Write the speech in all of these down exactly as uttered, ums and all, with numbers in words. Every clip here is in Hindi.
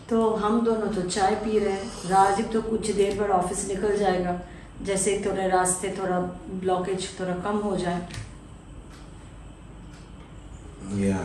तो हम दोनों तो चाय पी रहे हैं। राजीव तो कुछ देर बाद ऑफिस निकल जाएगा, जैसे थोड़े रास्ते थोड़ा ब्लॉकेज थोड़ा कम हो जाए। Yeah.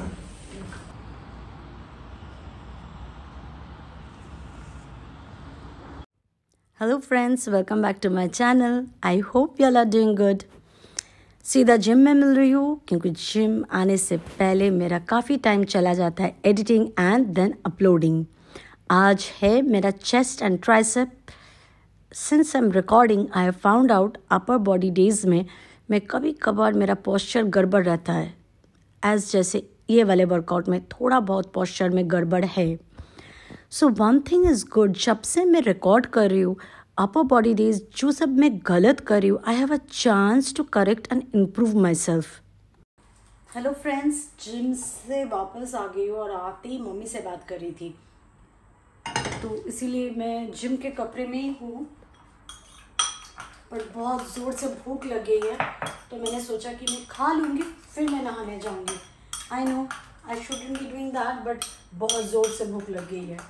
Hello friends, welcome back to my channel. I hope you all are doing good. सीधा जिम में मिल रही हूँ क्योंकि जिम आने से पहले मेरा काफ़ी टाइम चला जाता है एडिटिंग एंड देन अपलोडिंग। आज है मेरा chest and tricep. Since I am recording I have found out upper body days में मैं कभी कभार मेरा पोस्चर गड़बड़ रहता है, एज जैसे ये वाले वर्कआउट में थोड़ा बहुत पोस्चर में गड़बड़ है। So one thing is good, जब से मैं रिकॉर्ड कर रही हूँ अपर बॉडी डेज जो सब मैं गलत कर रही हूँ, I have a chance to correct and improve myself. Hello friends, gym से वापस आ गई हूँ और आते ही मम्मी से बात कर रही थी, तो इसीलिए मैं जिम के कपड़े में ही हूँ, पर बहुत ज़ोर से भूख लग गई है तो मैंने सोचा कि मैं खा लूँगी फिर मैं नहाने जाऊँगी। I know I shouldn't be doing that, but बहुत ज़ोर से भूख लग गई है,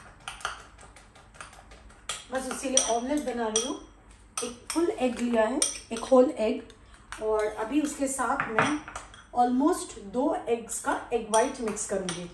बस इसीलिए ऑमलेट बना रही हूँ। एक फुल एग लिया है, एक होल एग, और अभी उसके साथ मैं ऑलमोस्ट दो एग्स का एग वाइट मिक्स करूँगी।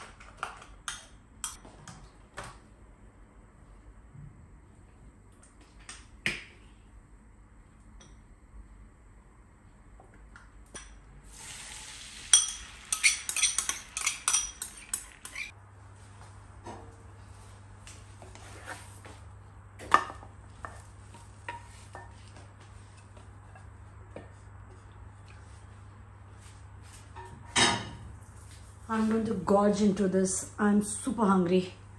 I'm going to gorge into this. I'm super hungry.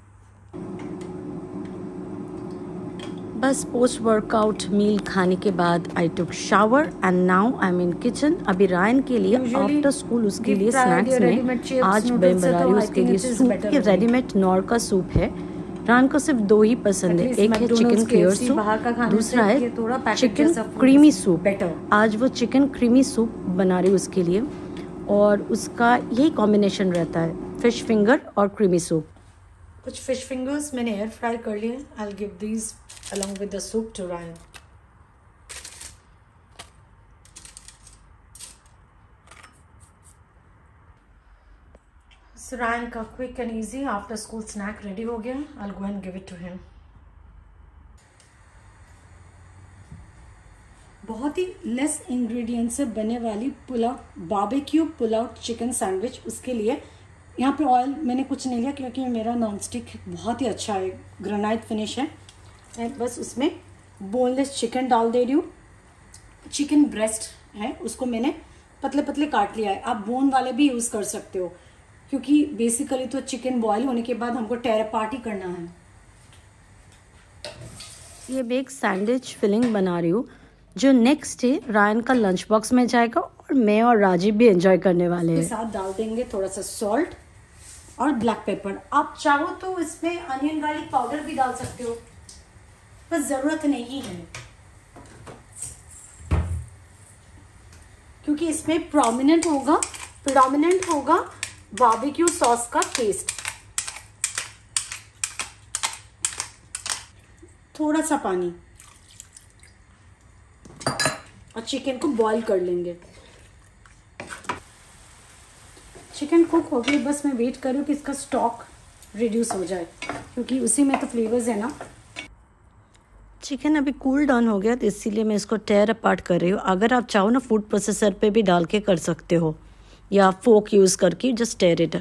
बस पोस्ट वर्कआउट मील खाने के बाद I took shower and now I am in kitchen. अभी रायन के लिए आफ्टर स्कूल उसके लिए स्नैक्स में आज मैं बना रही हूँ उसके लिए सूप। ये रेडीमेड नॉर का सूप है। रायन को सिर्फ दो ही पसंद है, एक है चिकन क्लियर सूप, दूसरा है चिकन क्रीमी सूप। आज वो चिकन क्रीमी सूप बना रही हूँ उसके लिए, और उसका यही कॉम्बिनेशन रहता है, फिश फिंगर और क्रीमी सूप। कुछ फिश फिंगर्स मैंने एयर फ्राई कर लिए। I will give these along with the soup to Ryan. So Ryan का quick and easy after school snack ready हो गया। आई विल गो एंड गिव इट टू हिम। बहुत ही लेस इंग्रेडिएंट से बने वाली pulao, barbecue pulao chicken sandwich. उसके लिए यहाँ पे ऑयल मैंने कुछ नहीं लिया क्योंकि मेरा नॉन स्टिक बहुत ही अच्छा है, ग्रेनाइट फिनिश है। मैं बस उसमें बोनलेस चिकन डाल दे रही हूँ। चिकन ब्रेस्ट है, उसको मैंने पतले पतले काट लिया है। आप बोन वाले भी यूज़ कर सकते हो, क्योंकि बेसिकली तो चिकन बॉयल होने के बाद हमको टेर अपार्ट ही करना है। ये भी एक सैंडविच फिलिंग बना रही हूँ जो नेक्स्ट डे रायन का लंच बॉक्स में जाएगा और मैं और राजीव भी एंजॉय करने वाले हैं। साथ डाल देंगे थोड़ा सा सॉल्ट और ब्लैक पेपर। आप चाहो तो इसमें अनियन गार्लिक पाउडर भी डाल सकते हो, पर जरूरत नहीं है क्योंकि इसमें प्रोमिनेंट होगा प्रोमिनेंट होगा बारबेक्यू सॉस का टेस्ट। थोड़ा सा पानी और चिकन को बॉईल कर लेंगे। चिकन कुक हो गई, बस मैं वेट कर रही हूँ कि इसका स्टॉक रिड्यूस हो जाए, क्योंकि उसी में तो फ्लेवर्स है ना। चिकन अभी कूल डाउन हो गया तो इसीलिए मैं इसको टेयर अपार्ट कर रही हूँ। अगर आप चाहो ना फूड प्रोसेसर पे भी डाल के कर सकते हो, या फोक यूज़ करके जस्ट टेयर इट।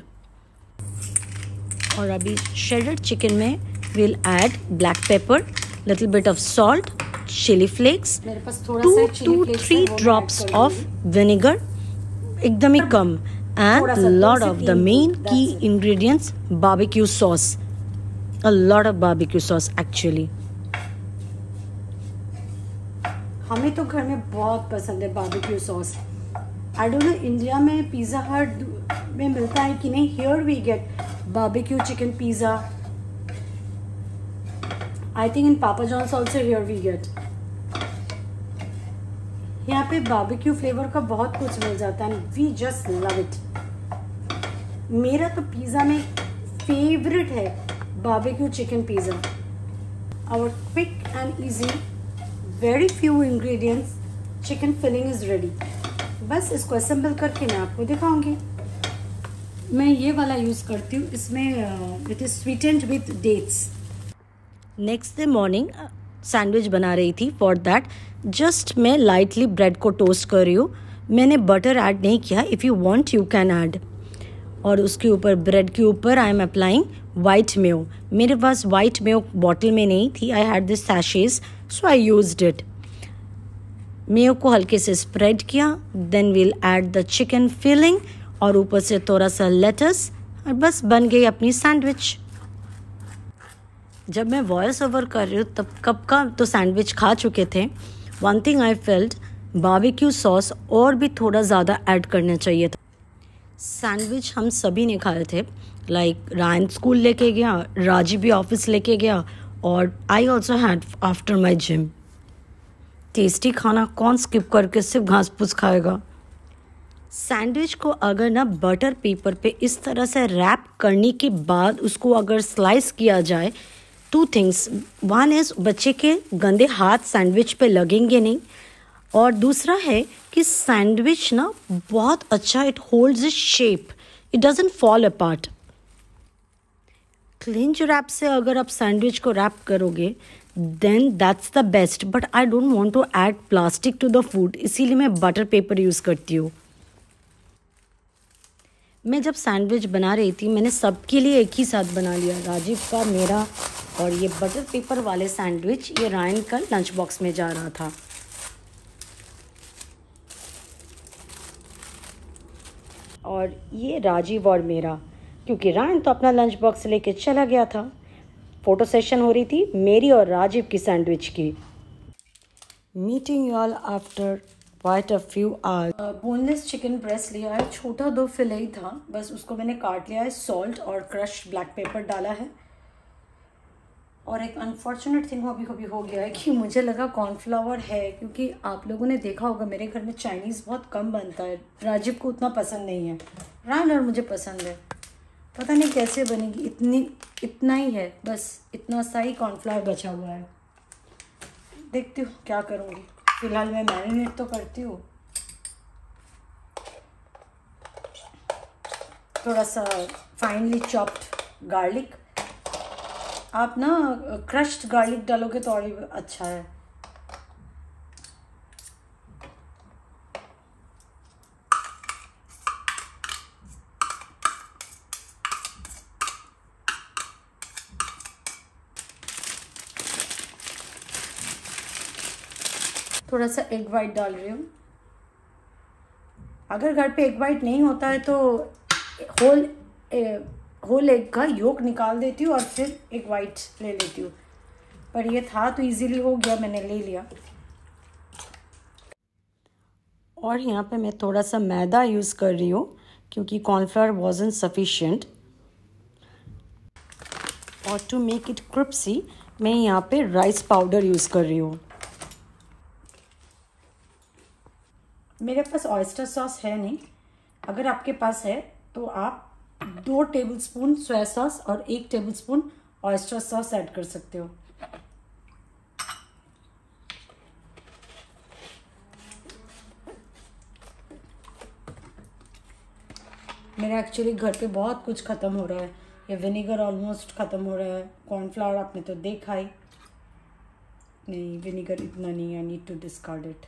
और अभी श्रेडेड चिकन में will add black pepper, little bit of salt, chilli flakes, two two three drops of vinegar, एकदम ही कम, and lot of the main की ingredients barbecue sauce, a lot of barbecue sauce actually. हमें तो घर में बहुत पसंद है barbecue sauce. I don't know India में पिज़्ज़ा हट में मिलता है कि नहीं। Here we get barbecue chicken pizza. I think in papa John's also here we get. यहाँ पे बारबेक्यू फ्लेवर का बहुत कुछ मिल जाता है, वी जस्ट लव इट। मेरा तो पिज़्ज़ा में फेवरेट है barbecue chicken pizza. Our quick and easy, very few ingredients chicken filling is ready. बस इसको असेंबल करके मैं आपको दिखाऊंगी। मैं ये वाला यूज़ करती हूँ, इसमें it is sweetened with dates. Next day morning sandwich बना रही थी। फॉर दैट जस्ट मैं लाइटली ब्रेड को टोस्ट कर रही हूँ। मैंने बटर ऐड नहीं किया, if you want you can add. और उसके ऊपर ब्रेड के ऊपर I am applying white mayo. मेरे पास वाइट मेयो बॉटल में नहीं थी, आई हैड दिस सैशेज so I used it. Mayo को हल्के से स्प्रेड किया, then we'll add the chicken filling और ऊपर से थोड़ा सा लेटस, और बस बन गई अपनी सैंडविच। जब मैं वॉइस ओवर कर रही हूँ तब कब का तो सैंडविच खा चुके थे। One thing I felt, barbecue sauce और भी थोड़ा ज़्यादा ऐड करना चाहिए था। सैंडविच हम सभी ने खाए थे, लाइक रायन स्कूल लेके गया, राजी भी ऑफिस लेके गया, और I also had after my gym. Tasty खाना कौन स्किप करके सिर्फ घास फूस खाएगा। सैंडविच को अगर ना बटर पेपर पे इस तरह से रैप करने के बाद उसको अगर स्लाइस किया जाए, टू थिंग्स, वन इज़ बच्चे के गंदे हाथ सैंडविच पे लगेंगे नहीं, और दूसरा है कि सैंडविच ना बहुत अच्छा, it holds its shape, it doesn't fall apart. Cling wrap से अगर आप सैंडविच को रैप करोगे then that's the best, but I don't want to add plastic to the food, इसीलिए मैं बटर पेपर यूज़ करती हूँ। मैं जब सैंडविच बना रही थी मैंने सबके लिए एक ही साथ बना लिया, राजीव का, मेरा, और ये बटर पेपर वाले सैंडविच ये रायन का लंच बॉक्स में जा रहा था। और ये राजीव और मेरा, क्योंकि रायन तो अपना लंच बॉक्स लेके चला गया था। फ़ोटो सेशन हो रही थी मेरी और राजीव की सैंडविच की। Meeting you all after quite a few hours. Boneless chicken breast लिया है, छोटा दो फिले ही था, बस उसको मैंने काट लिया है, सॉल्ट और क्रश ब्लैक पेपर डाला है। और एक अनफॉर्चुनेट थिंग अभी कभी हो गया है कि मुझे लगा कॉर्नफ्लावर है, क्योंकि आप लोगों ने देखा होगा मेरे घर में चाइनीज़ बहुत कम बनता है, राजीव को उतना पसंद नहीं है, रायन और मुझे पसंद है। पता नहीं कैसे बनेगी, इतनी इतना ही है, बस इतना सा ही कॉर्नफ्लावर बचा हुआ है। देखती हूँ क्या करूँगी, फिलहाल मैं मैरिनेट तो करती हूँ। थोड़ा सा फाइनली चॉप्ड गार्लिक, आप ना क्रश्ड गार्लिक डालोगे तो और भी अच्छा है। थोड़ा सा एग वाइट डाल रही हूँ। अगर घर पे एग वाइट नहीं होता है तो होल होल एग का योक निकाल देती हूँ और फिर एग वाइट ले लेती हूँ, पर ये था तो इजीली हो गया, मैंने ले लिया। और यहाँ पे मैं थोड़ा सा मैदा यूज़ कर रही हूँ क्योंकि कॉर्नफ्लावर वाजंट सफिशिएंट। और टू मेक इट क्रिस्पी मैं यहाँ पे राइस पाउडर यूज़ कर रही हूँ। मेरे पास ऑयस्टर सॉस है नहीं, अगर आपके पास है तो आप दो टेबलस्पून सोया सॉस और एक टेबलस्पून ऑयस्टर सॉस ऐड कर सकते हो। मेरा एक्चुअली घर पे बहुत कुछ ख़त्म हो रहा है, ये विनेगर ऑलमोस्ट ख़त्म हो रहा है, कॉर्नफ्लावर आपने तो देखा ही। नहीं, विनेगर इतना नहीं, I need to discard it.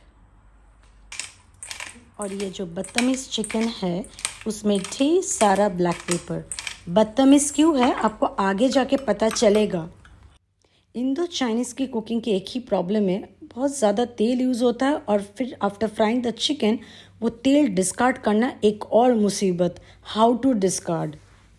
और ये जो बदतमीज़ चिकन है उसमें ढेर सारा ब्लैक पेपर। बदतमीज़ क्यों है आपको आगे जाके पता चलेगा। इंडो चाइनीज़ की कुकिंग की एक ही प्रॉब्लम है, बहुत ज़्यादा तेल यूज़ होता है और फिर आफ्टर फ्राइंग द चिकन वो तेल डिस्कार्ड करना एक और मुसीबत। How to discard.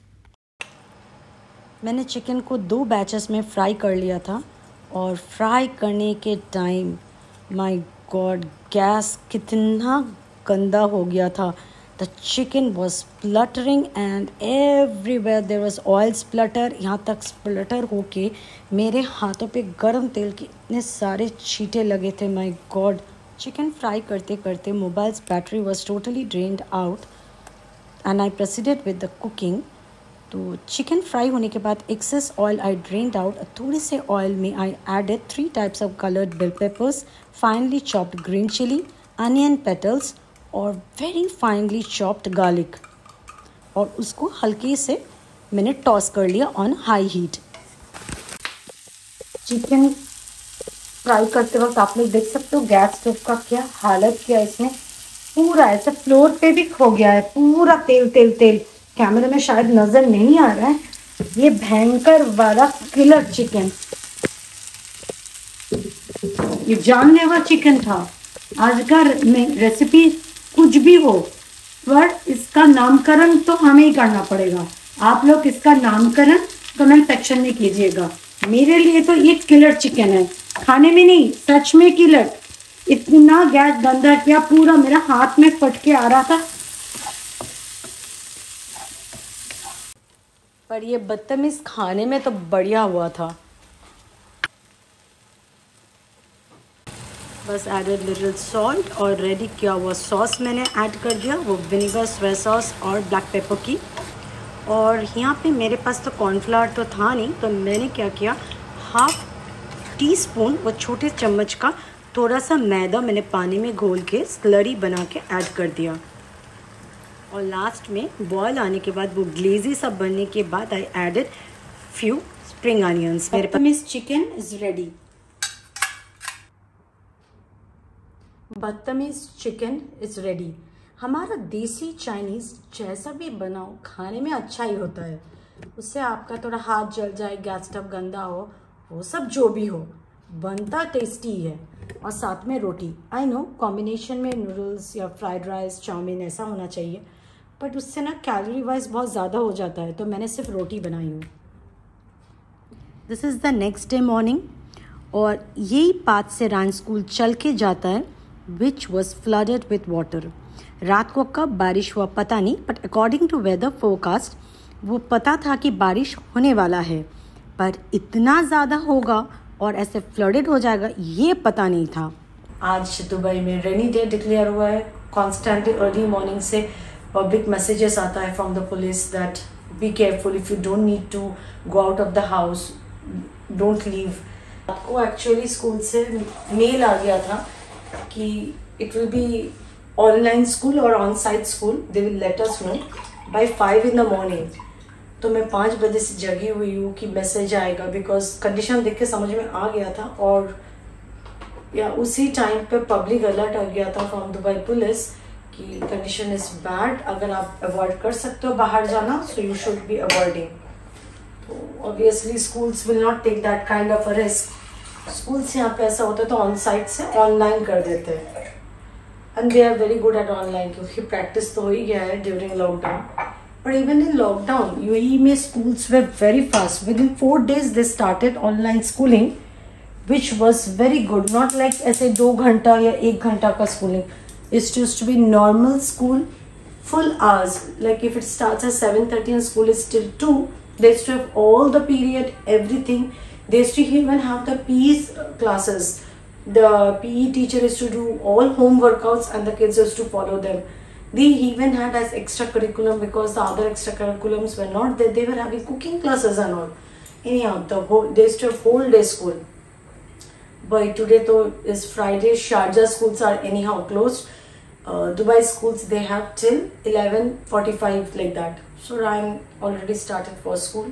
मैंने चिकन को दो बैचेस में फ्राई कर लिया था और फ्राई करने के टाइम माय गॉड गैस कितना गंदा हो गया था। The chicken was spluttering and everywhere there was oil splutter. यहाँ तक स्प्लटर होके मेरे हाथों पे गरम तेल के इतने सारे छींटे लगे थे। My God. चिकन फ्राई करते करते mobile's battery was totally drained out and I proceeded with the cooking. तो चिकन फ्राई होने के बाद excess oil I drained out. थोड़े से ऑयल में I added three types of coloured bell peppers, finely chopped green chilli, onion petals और वेरी फाइनली चॉप्ड गार्लिक, और उसको हल्के से मैंने टॉस कर लिया on high heat. Chicken fry करते वक्त आप लोग देख सकते हो गैस स्टोव का क्या हालत किया इसने, पूरा ऐसे फ्लोर पे भी खो गया है, पूरा तेल तेल तेल। कैमरे में शायद नजर नहीं आ रहा है। ये भयंकर वाला किलर चिकन, ये जानलेवा चिकन था। आज का रेसिपी कुछ भी हो, पर इसका नामकरण तो हमें ही करना पड़ेगा। आप लोग इसका नामकरण कमेंट सेक्शन में कीजिएगा। मेरे लिए तो ये किलर चिकन है, खाने में नहीं, सच में किलर। इतना गैस गंदा किया, पूरा मेरा हाथ में फट के आ रहा था। पर ये बदतमीज खाने में तो बढ़िया हुआ था। बस एडेड लिटिल सॉल्ट और रेडी किया हुआ सॉस मैंने ऐड कर दिया, वो विनेगर, सोया सॉस और ब्लैक पेपर की। और यहाँ पे मेरे पास तो कॉर्नफ्लावर तो था नहीं, तो मैंने क्या किया, हाफ टी स्पून वो छोटे चम्मच का थोड़ा सा मैदा मैंने पानी में घोल के स्लरी बना के ऐड कर दिया। और लास्ट में बॉयल आने के बाद, वो ग्लेजी सा बनने के बाद I added few spring onions. मेरे पास चिकन इज रेडी। बदतमीज चिकन इज रेडी। हमारा देसी चाइनीज़ जैसा भी बनाओ खाने में अच्छा ही होता है। उससे आपका थोड़ा हाथ जल जाए, गैस स्टव गंदा हो, वो सब जो भी हो, बनता टेस्टी है। और साथ में रोटी। आई नो कॉम्बिनेशन में नूडल्स या फ्राइड राइस, चाउमीन ऐसा होना चाहिए, बट उससे ना कैलोरी वाइज बहुत ज़्यादा हो जाता है, तो मैंने सिर्फ रोटी बनाई हूँ। This is the next day morning, और यही पाथ से रान स्कूल चल के जाता है, which was flooded with water. रात को कब बारिश हुआ पता नहीं, but according to weather forecast वो पता था कि बारिश होने वाला है, पर इतना ज़्यादा होगा और ऐसे फ्लडेड हो जाएगा ये पता नहीं था। आज दुबई में रेनी डे डिक्लेयर हुआ है। कॉन्स्टेंटली अर्ली मॉर्निंग से पब्लिक मैसेजेस आता है from the police that be careful, if you don't need to go out of the house, don't leave. आपको एक्चुअली स्कूल से मेल आ गया था कि it will be online school और on site school, they will let us know by five in the morning. तो मैं पाँच बजे से जगी हुई हूँ कि मैसेज आएगा, बिकॉज कंडीशन देख के समझ में आ गया था। और या उसी टाइम पे पब्लिक अलर्ट आ गया था फ्रॉम दुबई पुलिस कि कंडीशन इज बैड, अगर आप अवॉइड कर सकते हो बाहर जाना, so you should be avoiding. तो obviously schools will not take that kind of a risk. Schools यहाँ पे ऐसा होता है तो ऑन साइट से ऑनलाइन कर देते हैं, and they are very good at online, क्योंकि प्रैक्टिस तो हो ही गया है during lockdown. But even in lockdown, U A E में schools were very fast. Within four days, they started online schooling, which was very good. Not like ऐसे दो घंटा या एक घंटा का schooling. It used to be normal school, full hours. Like if it starts at seven thirty and school is till two, they used to have all the period, everything. They used to even have the P E classes. The P E teacher used to do all home workouts, and the kids used to follow them. They even had as extra curriculum, because the other extra curriculums were not there. They were having cooking classes and all. Anyhow, the whole they used to have whole day school. But today though is Friday. Sharjah schools are anyhow closed. Uh, Dubai schools they have till eleven forty-five like that. So Ryan already started for school.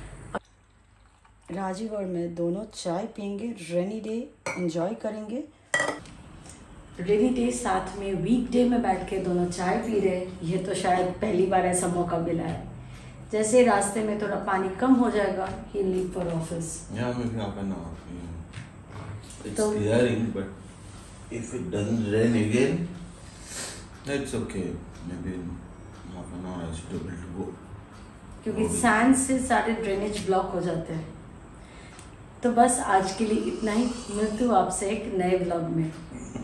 Rajiv और मैं दोनों चाय पियेंगे, रेनी डे एंजॉय करेंगे। रेनी डे साथ में वीक डे में बैठ के दोनों चाय पी रहे, ये तो शायद पहली बार ऐसा मौका मिला है। जैसे रास्ते में थोड़ा पानी कम हो जाएगा, he leave for office. Yeah, maybe half an hour. Yeah. It's So, clearing, but if it doesn't rain again, it's okay. Maybe in half an hour I should be able to go. क्योंकि सैंड से सारे ड्रेनेज ब्लॉक हो जाते हैं। तो बस आज के लिए इतना ही, मिलती हूँ आपसे एक नए व्लॉग में।